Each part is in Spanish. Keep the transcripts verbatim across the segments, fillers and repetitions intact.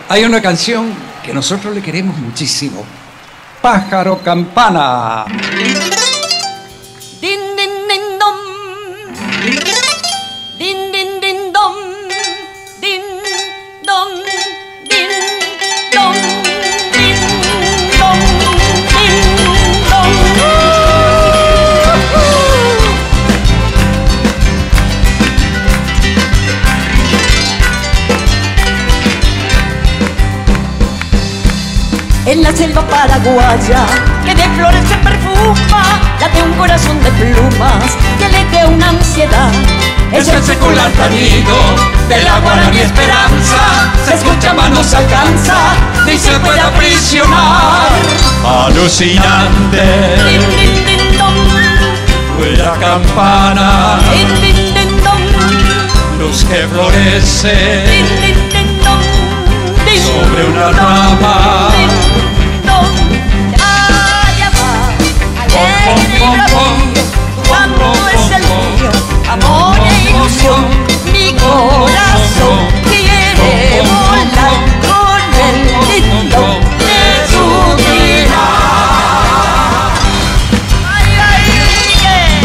Hay una canción que nosotros le queremos muchísimo. Pájaro Campana. Din, din, din, dom. Din, din, din, dom. Din, dom. Din, dom. Din, dom. Din, dom. En la selva paraguaya, que de flores se perfuma, late un corazón de plumas que le dé una ansiedad. Es el secular tañido de la guaraní esperanza. Se escucha más no se alcanza, ni se puede aprisionar. Alucinante, Din, din, din, dom. la campana, Din, din, din, dom. luz que florece Din, din, din, dom. Din, sobre una dom. rama. Din, dom. Allá va, alegre y bravía, cuando es el mío, amor e ilusión. Mi corazón quiere volar con el lindo de su vida. Ay, ay, yeah.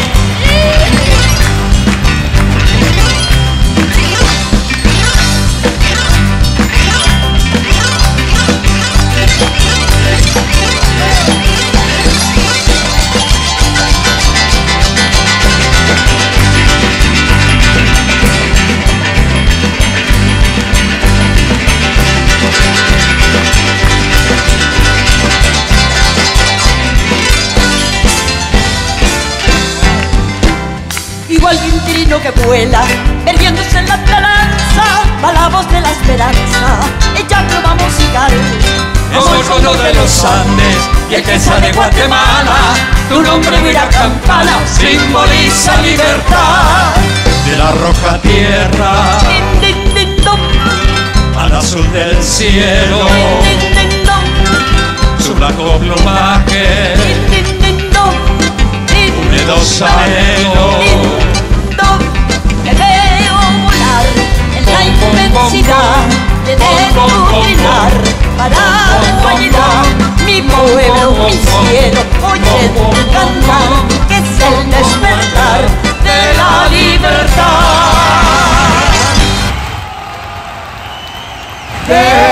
Igual que un trino que vuela, perdiéndose en la esperanza, va la voz de la esperanza, ella prueba musical. Es el color de los Andes y el que sale de Guatemala. Tu nombre, mira campana, simboliza libertad. De la roja tierra Din, din, din, dom. al azul del cielo, Din, din, din, dom. su blanco plumaje, Din, din, din, dom. Din, húmedos dom. anhelos. Din, dom. Te veo volar en la inmensidad, te dejo brillar para la humanidad. Mi pueblo, mi cielo, oye tu cantar, que es el despertar de la libertad.